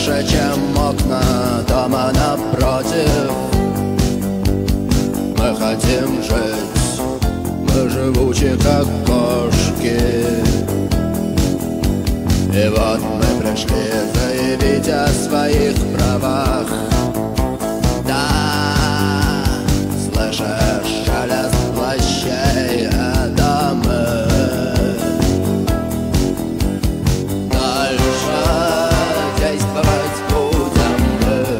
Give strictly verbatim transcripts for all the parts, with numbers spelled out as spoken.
выше, чем окна дома напротив. Мы хотим жить, мы живучи, как кошки. И вот мы пришли заявить о своих правах. Да, слышишь шелест плащей, это мы. Дальше действовать будем мы.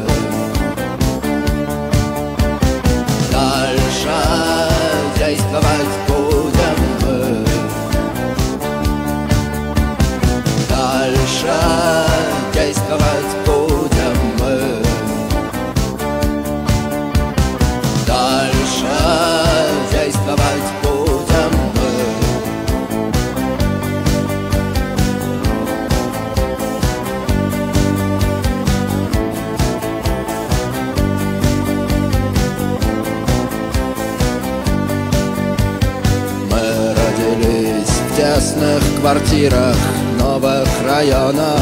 Дальше действовать будем мы. Дальше действовать будем мы. Дальше действовать будем мы. Мы родились в тесных квартирах новых районов.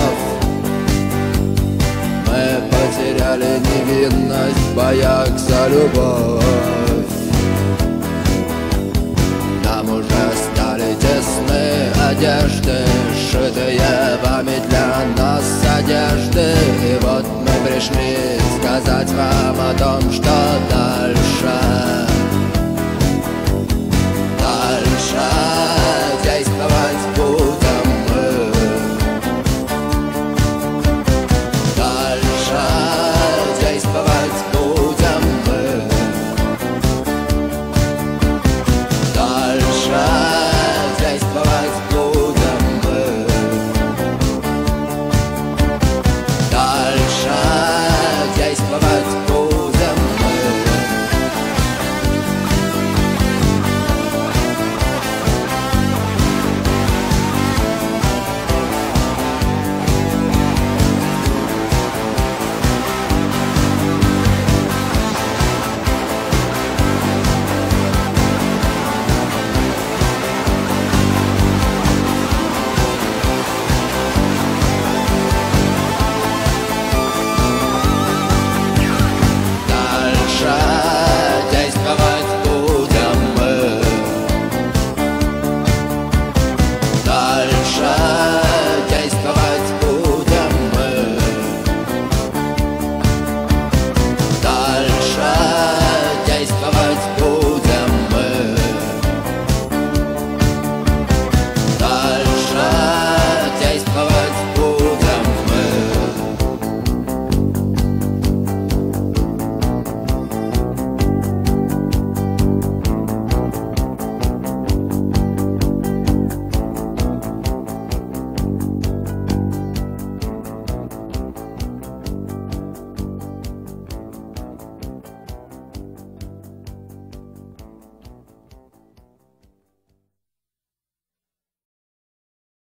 Мы потеряли невинность в боях за любовь. Нам уже стали тесны одежды, сшитые вами для нас одежды. И вот мы пришли сказать вам о том, что дальше